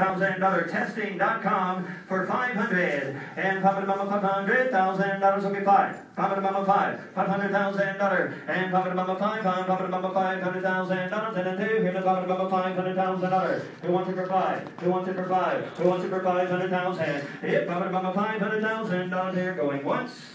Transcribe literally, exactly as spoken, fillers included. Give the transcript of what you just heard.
thousand dollar testing dot com for five hundred, and Papa Mama five hundred thousand dollars will be five. Papa Mama five, five hundred thousand dollars, and Papa Mama five, Papa Mama five hundred thousand dollars, and then two. Here's Papa Mama five hundred thousand dollars. Who wants it for five? Who wants it for five? Who wants it for five hundred thousand? Yep, Papa Mama five hundred thousand dollars here, going once.